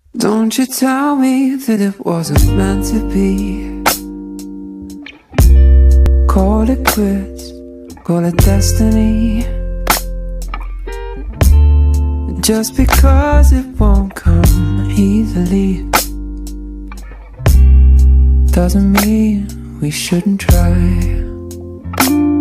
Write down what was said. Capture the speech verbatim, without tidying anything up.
Don't you tell me that it wasn't meant to be. Call it quits, call it destiny. Just because it won't come easily doesn't mean we shouldn't try.